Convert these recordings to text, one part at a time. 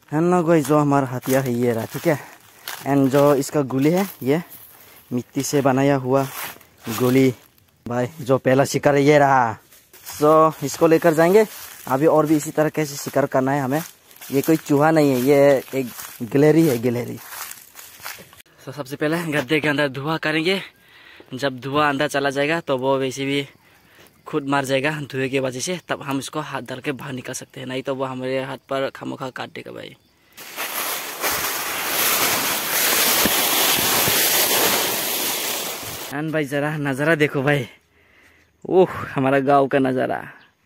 Hello guys, जो हमारा हथियार है ये रहा, ठीक है। एंड जो इसका गोली है ये मिट्टी से बनाया हुआ गोली भाई। जो पहला शिकार है ये रहा। इसको लेकर जाएंगे अभी, और भी इसी तरह कैसे शिकार करना है हमें। ये कोई चूहा नहीं है, ये एक गिलहरी है, गिलहरी। सबसे पहले गड्ढे के अंदर धुआं करेंगे। जब धुआं अंदर चला जाएगा तो वो वैसे भी खुद मर जाएगा धुएं की वजह से, तब हम इसको हाथ डाल के बाहर निकाल सकते हैं, नहीं तो वो हमारे हाथ पर खामोखा काट देगा भाई। एंड भाई जरा नज़ारा देखो भाई, ओह हमारा गांव का नज़ारा।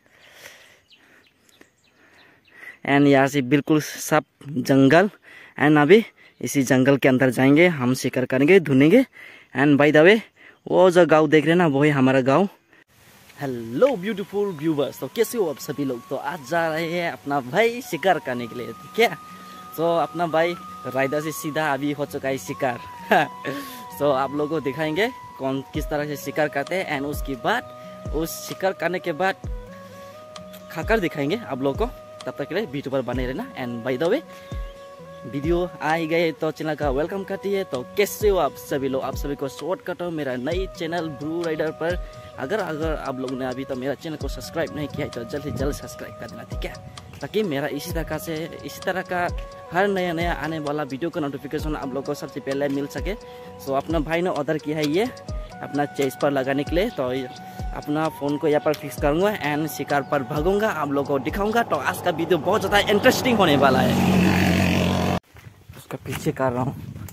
एंड यहाँ से बिल्कुल सब जंगल। एंड अभी इसी जंगल के अंदर जाएंगे, हम शिकार करेंगे, ढूंढेंगे। एंड बाय द वे वो जो गांव देख रहे हैं ना, वो है हमारा गांव। हेलो ब्यूटीफुल व्यूवर्स, तो कैसे हो आप सभी लोग। तो आज जा रहे हैं अपना भाई शिकार करने के लिए, ठीक है। तो अपना भाई रायदा से सीधा अभी हो चुका है शिकार। तो आप लोगों को दिखाएंगे कौन किस तरह से शिकार करते हैं। एंड उसके बाद उस शिकार करने के बाद खाकर दिखाएंगे आप लोगों को। तब तक के लिए वीडियो पर बने रहना। And by the way video आ ही गए तो चैनल का वेलकम करती है। तो कैसे हो आप सभी लोग, आप सभी को शॉर्टकट हो मेरा नई चैनल ब्लू राइडर पर। अगर आप लोगों ने अभी तो मेरा चैनल को सब्सक्राइब नहीं किया है तो जल्द से जल्द सब्सक्राइब कर देना, ठीक है, ताकि मेरा इसी तरह का हर नया आने वाला वीडियो का नोटिफिकेशन आप लोग को सबसे पहले मिल सके। सो अपना भाई ने ऑर्डर किया है ये अपना चेस्ट पर लगाने के लिए। तो अपना फ़ोन को यहाँ पर फिक्स करूँगा एंड शिकार पर भागूंगा, आप लोगों को दिखाऊंगा। तो आज का वीडियो बहुत ज़्यादा इंटरेस्टिंग होने वाला है। उसका पीछे कर रहा हूँ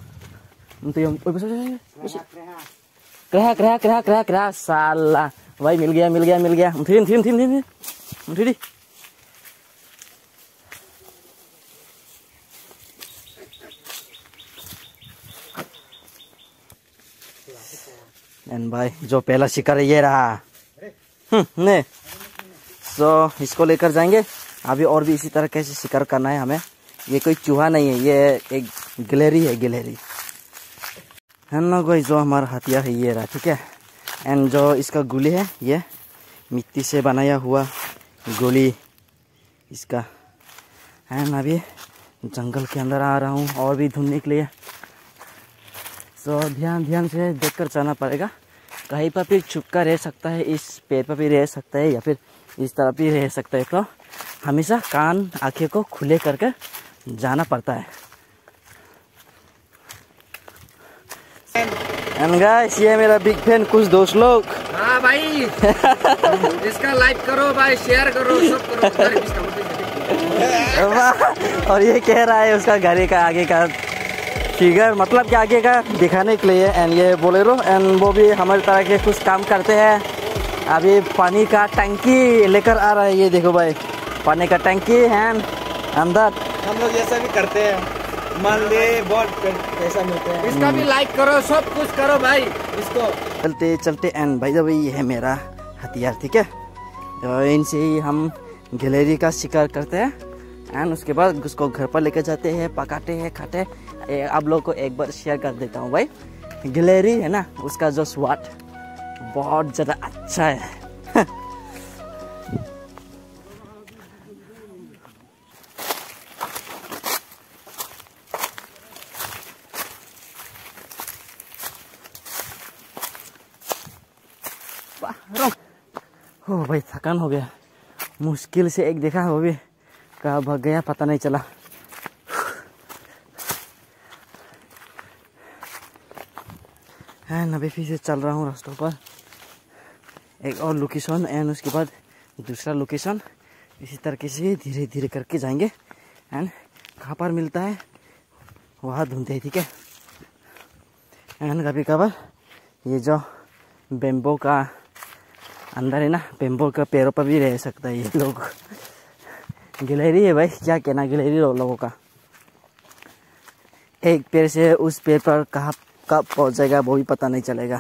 तो साला भाई मिल गया। थी एंड भाई जो पहला शिकार है ये रहा। ने इसको लेकर जाएंगे अभी, और भी इसी तरह कैसे शिकार करना है हमें। ये कोई चूहा नहीं है, ये एक गिलहरी है, गिलहरी। हेलो गाइस, जो हमारा हथियार है ये रहा, ठीक है। एंड जो इसका गोली है ये मिट्टी से बनाया हुआ गोली इसका। एंड अभी जंगल के अंदर आ रहा हूँ और भी ढूंढने के लिए। तो ध्यान से देखकर चलना पड़ेगा। कहीं पर भी छुप कर रह सकता है, इस पेड़ पर भी रह सकता है या फिर इस तरफ भी रह सकता है। तो हमेशा कान आंखें को खुले करके जाना पड़ता है। एंड गाइस ये मेरा बिग फैन कुछ दोस्त लोग। हाँ भाई इसका लाइक करो भाई, शेयर करो, सब करो। और ये कह रहा है उसका गाड़ी का आगे का फिगर, मतलब कि आगे का दिखाने के लिए। एंड ये बोलेरो। एंड वो भी हमारी तरह के कुछ काम करते हैं। अभी पानी का टंकी लेकर आ रहा है, ये देखो भाई पानी का टंकी है अंदर। हम लोग ऐसा भी करते हैं, मान ले बहुत पैसा मिलते हैं। इसका भी लाइक करो, सब कुछ करो भाई इसको। चलते एंड भाई भाई ये है मेरा हथियार, ठीक है। तो इनसे ही हम गिलहरी का शिकार करते हैं। एंड उसके बाद उसको घर पर लेकर जाते हैं, पकाते हैं, खाते हैं। आप लोग को एक बार शेयर कर देता हूँ भाई। गिलहरी है ना, उसका जो स्वाद बहुत ज़्यादा अच्छा है। हो भाई थकान हो गया, मुश्किल से एक देखा, वो भी कहाँ भाग गया पता नहीं चला। एंड अभी फिर से चल रहा हूँ रास्तों पर, एक और लोकेशन एंड उसके बाद दूसरा लोकेशन। इसी तरीके से धीरे धीरे करके जाएंगे। एंड कहाँ पर मिलता है वहाँ ढूंढते हैं, ठीक है। एंड कभी कभार ये जो बेम्बो का अंदर है ना, बेम्बो का पेड़ों पर भी रह सकता है ये लोग। गिलहरी है भाई, क्या कहना गिलहरी लोगों का। एक पेड़ से उस पेड़ पर कब पहुंच जाएगा वो भी पता नहीं चलेगा।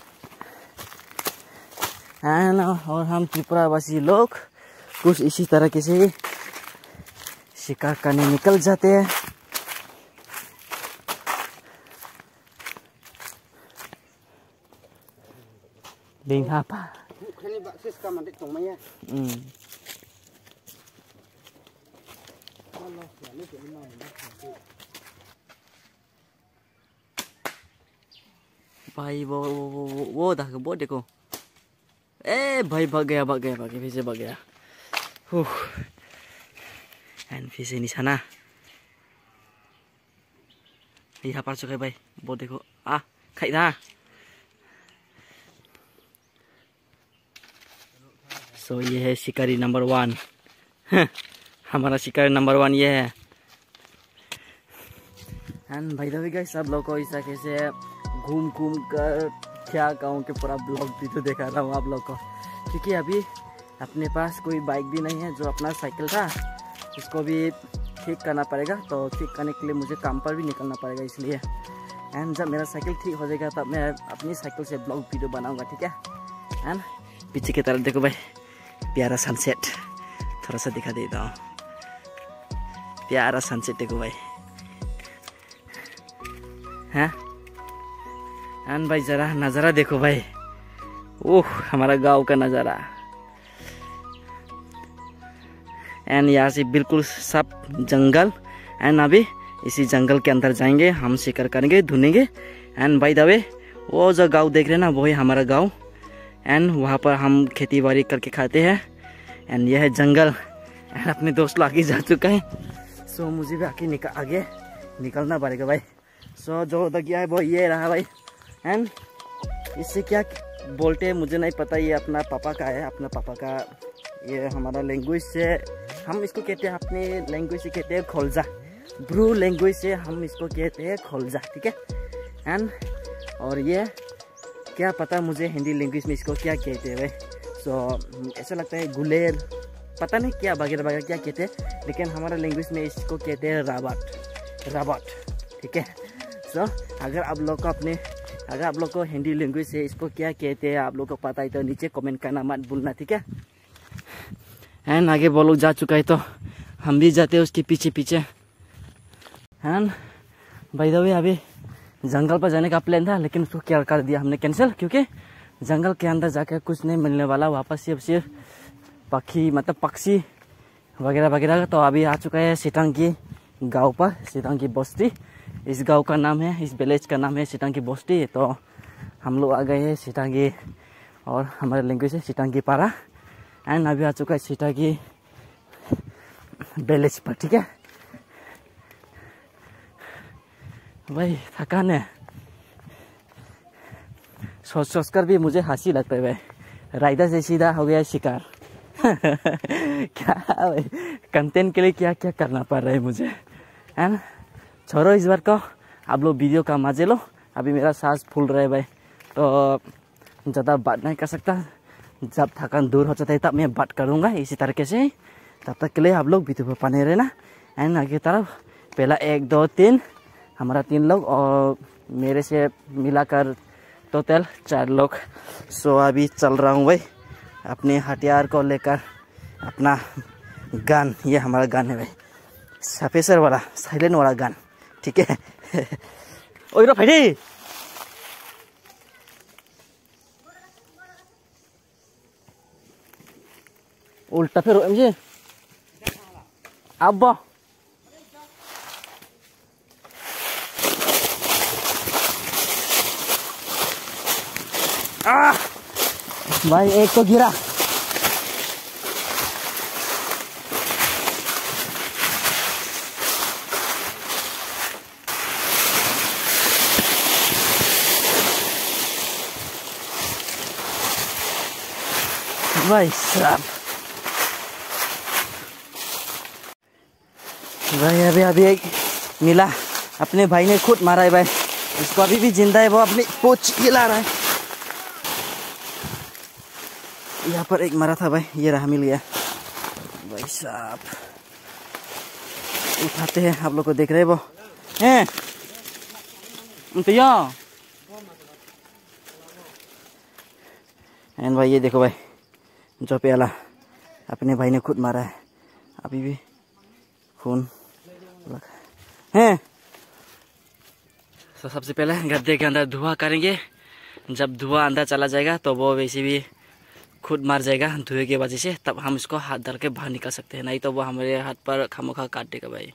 और हम त्रिपुरावासी लोग कुछ इसी तरह से शिकार करने निकल जाते हैं। Apa? Ini baksis ka mandik tong maya. भाई वो देखो। ए भाई भाग गया फिर से भाग गया। एंड फिर से निशाना यहाँ पर चुका है भाई। वो देखो खाई था। सो ये है शिकारी नंबर 1। हमारा शिकारी नंबर 1 ये है। एंड भाई दबी गए सब लोग को इस तरह से घूम कर क्या कहूँ कि पूरा ब्लॉग भी तो दिखा रहा हूँ आप लोग को, क्योंकि अभी अपने पास कोई बाइक भी नहीं है। जो अपना साइकिल था उसको भी ठीक करना पड़ेगा, तो ठीक करने के लिए मुझे काम पर भी निकलना पड़ेगा इसलिए। एंड जब मेरा साइकिल ठीक हो जाएगा तब मैं अपनी साइकिल से ब्लॉग वीडियो बनाऊंगा, ठीक है। एंड पीछे की तरफ देखो भाई, प्यारा सनसेट थोड़ा सा दिखा देता हूँ। प्यारा सनसेट देखो भाई, हैं। एंड भाई जरा नज़ारा देखो भाई, ओह हमारा गांव का नज़ारा। एंड यहाँ से बिल्कुल सब जंगल। एंड अभी इसी जंगल के अंदर जाएंगे, हम शिकार करेंगे, ढूंढेंगे। एंड बाय द वे वो जो गांव देख रहे हैं ना, वो है हमारा गांव। एंड वहाँ पर हम खेती बाड़ी करके खाते हैं। एंड यह है जंगल। एंड अपने दोस्त लोग आगे जा चुका है, सो मुझे भी आगे निकलना पड़ेगा भाई। सो जो उधर गया है वो ये रहा भाई। एंड इससे क्या बोलते हैं मुझे नहीं पता, ये अपना पापा का है, अपना पापा का। ये हमारा लैंग्वेज से हम इसको कहते हैं, अपने लैंग्वेज से कहते हैं खोलजा। ब्रू लैंग्वेज से हम इसको कहते हैं खोलजा, ठीक है। एंड और ये क्या पता मुझे हिंदी लैंग्वेज में इसको क्या कहते हैं भाई। सो ऐसा लगता है गुलेर, पता नहीं क्या वगैरह वगैरह क्या कहते हैं, लेकिन हमारा लैंग्वेज में इसको कहते हैं राबाट, ठीक है। सो अगर आप लोग को हिंदी लैंग्वेज से इसको क्या कहते हैं आप लोग को पता है तो नीचे कमेंट करना मत भूलना, ठीक है। एंड आगे वो लोग जा चुका है तो हम भी जाते हैं उसके पीछे। एंड बाय द वे अभी जंगल पर जाने का प्लान था, लेकिन उसको क्या कर दिया हमने कैंसिल, क्योंकि जंगल के अंदर जाकर कुछ नहीं मिलने वाला। वापस सिर्फ पक्षी वगैरह। तो अभी आ चुका है सिटांगी गाँव पर, सिटांगी बस्ती। इस गांव का नाम है, इस विलेज का नाम है सिटांगी बस्ती। तो हम लोग आ गए हैं सिटांगी, और हमारे लैंग्वेज है सिटांगी पारा। एंड अभी आ चुका है सिटांगी विलेज पर, ठीक है भाई। थकान है, सोच कर भी मुझे हंसी लगता है भाई। राइडर से सीधा हो गया शिकार। क्या भाई, कंटेंट के लिए क्या क्या करना पड़ रहा है मुझे। एंड छोड़ो इस बार को, आप लोग वीडियो का मजे लो। अभी मेरा सांस फूल रहा है भाई, तो ज़्यादा बात नहीं कर सकता। जब थकान दूर हो जाता है तब मैं बात करूँगा इसी तरीके से। तब तक के लिए आप लोग वीडियो पर बने रहना। एंड आगे तरफ पहला 1 2 3 हमारा 3 लोग, और मेरे से मिलाकर टोटल 4 लोग। सो अभी चल रहा हूँ भाई अपने हथियार को लेकर, अपना गन। ये हमारा गन है भाई, सफेसर वाला, साइलेंट वाला गन, ठीक है। ओए रो भाई, उल्टा फिर मुझे अब भाई एक तो गिरा। भाई साहब, भाई अभी एक मिला, अपने भाई ने खुद मारा है भाई। इसको अभी भी जिंदा है, वो अपनी पूंछ हिला रहा है। यहाँ पर एक मरा था भाई, ये रहा, मिल गया भाई साहब। उठाते हैं, आप लोग को देख रहे वो हैं तो यहाँ। एंड भाई ये देखो भाई, जो प्याला अपने भाई ने खुद मारा है, अभी भी खून हैं। तो सबसे पहले गड्ढे के अंदर धुआं करेंगे। जब धुआं अंदर चला जाएगा तो वो वैसे भी खुद मर जाएगा धुएं की वजह से, तब हम इसको हाथ डाल के बाहर निकाल सकते हैं, नहीं तो वो हमारे हाथ पर खामोखा काट देगा भाई।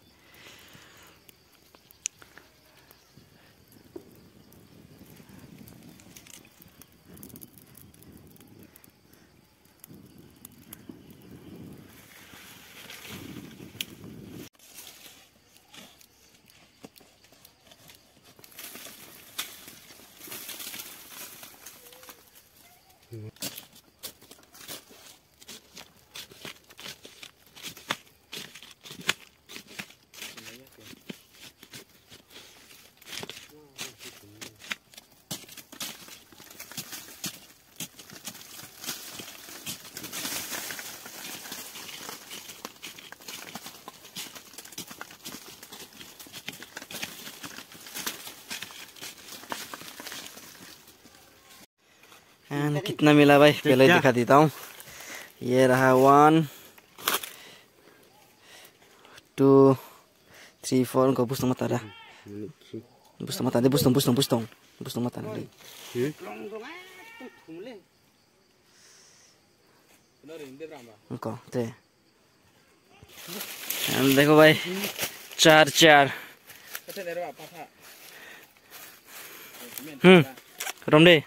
एंड कितना मिला भाई पहले दिखा देता हूँ। ये रहा 1 2 3 4 उनको बुस्तong mata dah. Bustong mata dia bustong mata dia. उनको ते हम देखो भाई 4 रोमडे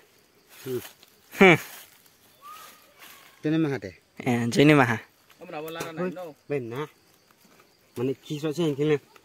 Ini mah deh. Jadi mah. Benar. Mana kisah sih yang kini?